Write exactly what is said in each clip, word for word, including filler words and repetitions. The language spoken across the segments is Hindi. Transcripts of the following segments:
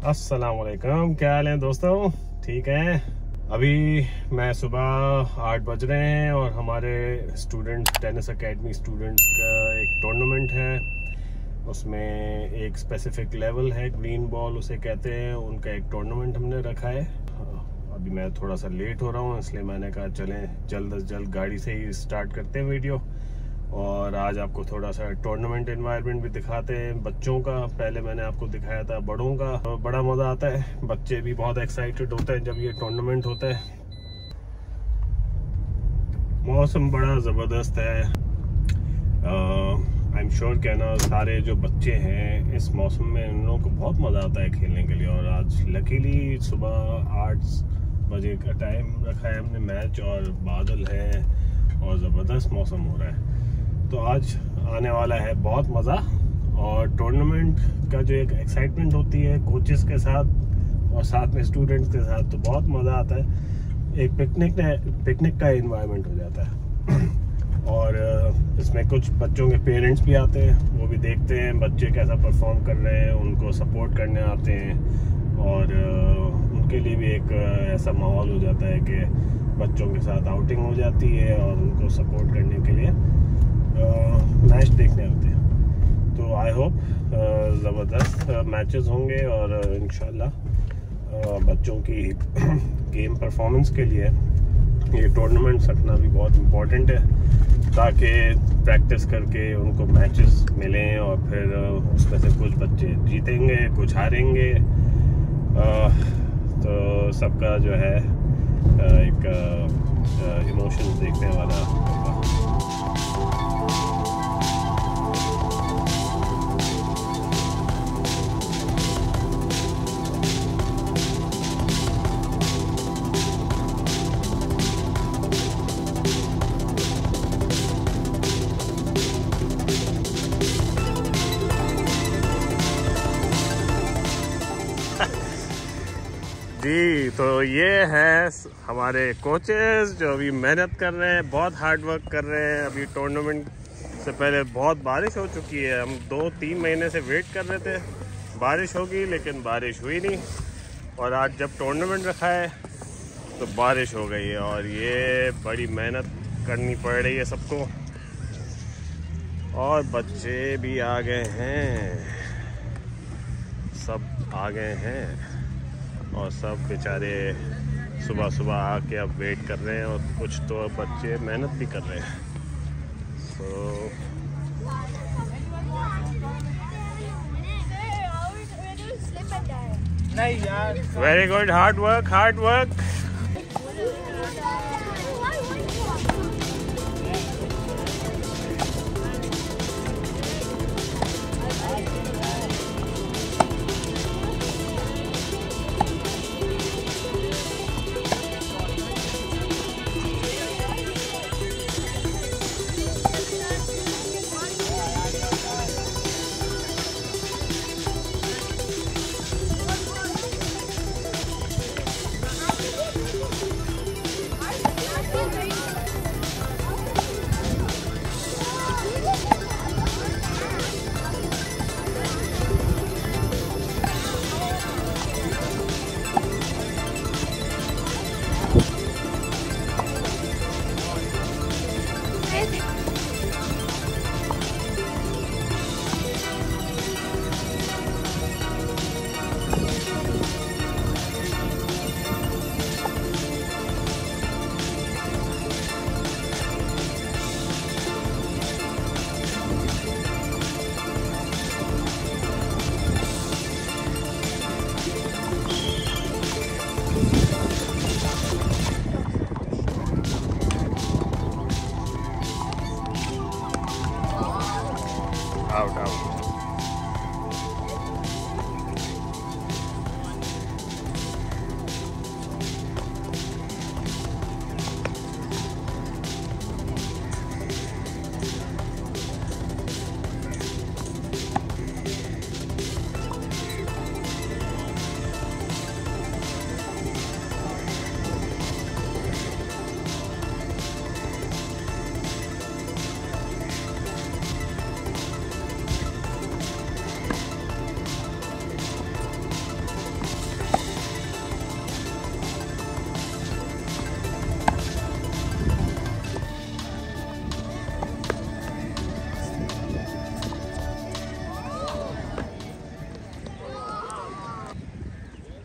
अस्सलाम वालेकुम, क्या हाल है दोस्तों? ठीक है। अभी मैं सुबह आठ बज रहे हैं और हमारे स्टूडेंट्स टेनिस एकेडमी स्टूडेंट्स का एक टूर्नामेंट है। उसमें एक स्पेसिफिक लेवल है, ग्रीन बॉल उसे कहते हैं, उनका एक टूर्नामेंट हमने रखा है। अभी मैं थोड़ा सा लेट हो रहा हूँ, इसलिए मैंने कहा चलें जल्द अज जल्द गाड़ी से ही स्टार्ट करते हैं वीडियो। और आज आपको थोड़ा सा टूर्नामेंट एनवायरनमेंट भी दिखाते हैं बच्चों का। पहले मैंने आपको दिखाया था बड़ों का। तो बड़ा मज़ा आता है, बच्चे भी बहुत एक्साइटेड होते हैं जब ये टूर्नामेंट होता है। मौसम बड़ा ज़बरदस्त है। आई एम श्योर कि ना सारे जो बच्चे हैं इस मौसम में इन लोगों को बहुत मज़ा आता है खेलने के लिए। और आज लकीली सुबह आठ बजे का टाइम रखा है हमने मैच, और बादल है और ज़बरदस्त मौसम हो रहा है। तो आज आने वाला है बहुत मज़ा। और टूर्नामेंट का जो एक एक्साइटमेंट होती है कोचेस के साथ और साथ में स्टूडेंट्स के साथ, तो बहुत मज़ा आता है। एक पिकनिक पिकनिक का एनवायरनमेंट हो जाता है। और इसमें कुछ बच्चों के पेरेंट्स भी आते हैं, वो भी देखते हैं बच्चे कैसा परफॉर्म कर रहे हैं, उनको सपोर्ट करने आते हैं। और उनके लिए भी एक ऐसा माहौल हो जाता है कि बच्चों के साथ आउटिंग हो जाती है और उनको सपोर्ट करने के लिए मैच देखने आते हैं। तो आई होप ज़बरदस्त मैचेस होंगे और इंशाल्लाह बच्चों की गेम परफॉर्मेंस के लिए ये टूर्नामेंट्स रखना भी बहुत इम्पोर्टेंट है, ताकि प्रैक्टिस करके उनको मैचेस मिलें और फिर उसमें से कुछ बच्चे जीतेंगे, कुछ हारेंगे। तो सबका जो है एक इमोशंस देखने वाला होगा। जी, तो ये है हमारे कोचेस जो अभी मेहनत कर रहे हैं, बहुत हार्ड वर्क कर रहे हैं। अभी टूर्नामेंट से पहले बहुत बारिश हो चुकी है, हम दो तीन महीने से वेट कर रहे थे बारिश होगी, लेकिन बारिश हुई नहीं। और आज जब टूर्नामेंट रखा है तो बारिश हो गई है, और ये बड़ी मेहनत करनी पड़ रही है सबको। और बच्चे भी आ गए हैं, सब आ गए हैं, और सब बेचारे सुबह सुबह आके अब वेट कर रहे हैं। और कुछ तो बच्चे मेहनत भी कर रहे हैं। So very good, hard work hard work.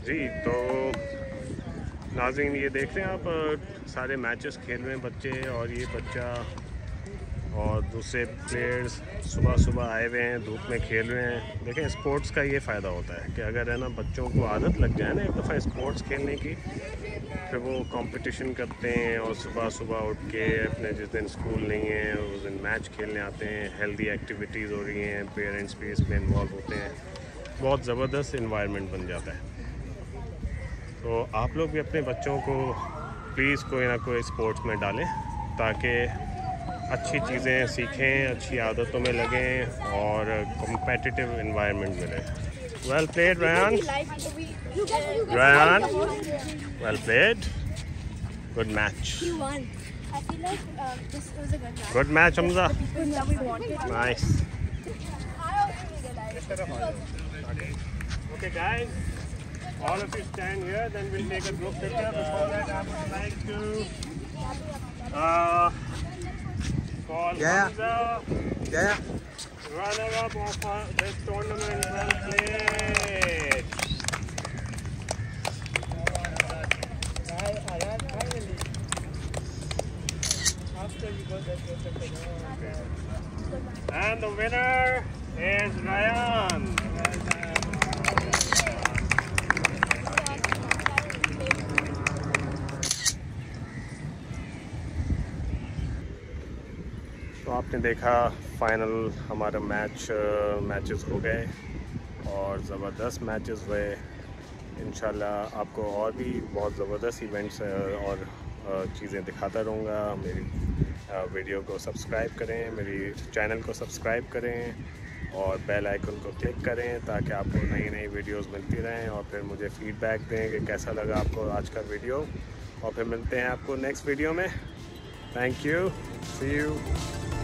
जी तो नाज़रीन ये देख रहे हैं आप सारे मैचेस खेल रहे हैं बच्चे, और ये बच्चा और दूसरे प्लेयर्स सुबह सुबह आए हुए हैं, धूप में खेल रहे हैं। देखें स्पोर्ट्स का ये फ़ायदा होता है कि अगर है ना बच्चों को आदत लग जाए ना एक दफ़ा स्पोर्ट्स खेलने की, फिर वो कंपटीशन करते हैं और सुबह सुबह उठ के अपने जिस दिन स्कूल नहीं है उस दिन मैच खेलने आते हैं। हेल्दी एक्टिविटीज़ हो रही हैं, पेरेंट्स भी इसमें इन्वॉल्व होते हैं, बहुत ज़बरदस्त इन्वायरमेंट बन जाता है। तो आप लोग भी अपने बच्चों को प्लीज़ कोई ना कोई स्पोर्ट्स में डालें ताकि अच्छी चीज़ें सीखें, अच्छी आदतों में लगें और कॉम्पिटिटिव इन्वायरमेंट मिले। Well played Ryan, Ryan well played, good match, good match Hamza, nice. Okay guys, all of you stand here, then we'll take a group picture. Before that I would like to uh, call Yeah. Hamza, Yeah. runner-up of uh, this tournament. Well played. And the winner is Ryan. तो आपने देखा फाइनल हमारा मैच मैचेस हो गए और ज़बरदस्त मैचेस हुए। इंशाल्लाह आपको और भी बहुत ज़बरदस्त इवेंट्स और चीज़ें दिखाता रहूँगा। मेरी वीडियो को सब्सक्राइब करें, मेरी चैनल को सब्सक्राइब करें और बेल आइकन को क्लिक करें ताकि आपको नई नई वीडियोस मिलती रहें, और फिर मुझे फ़ीडबैक दें कि कैसा लगा आपको आज का वीडियो। और फिर मिलते हैं आपको नेक्स्ट वीडियो में। Thank you, see you.